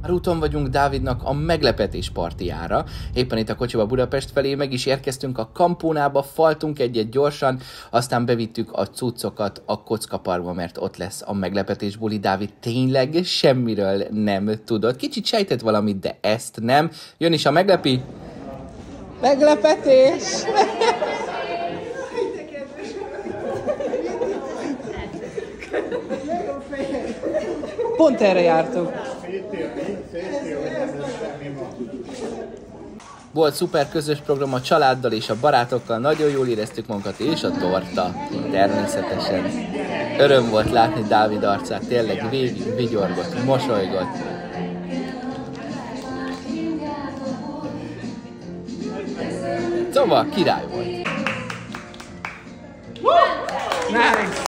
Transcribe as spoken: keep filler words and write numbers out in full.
Már úton vagyunk Dávidnak a meglepetés partijára. Éppen itt a kocsiba Budapest felé meg is érkeztünk a kampónába, faltunk egyet gyorsan, aztán bevittük a cuccokat a kockaparkba, mert ott lesz a meglepetés buli. Dávid tényleg semmiről nem tudott. Kicsit sejtett valamit, de ezt nem. Jön is a meglepi. Meglepetés! Pont erre jártunk. Volt szuper közös program a családdal és a barátokkal, nagyon jól éreztük magunkat, és a torta természetesen. Öröm volt látni Dávid arcát, tényleg végig vigyorgott, mosolygott. Szóval király volt. Nice.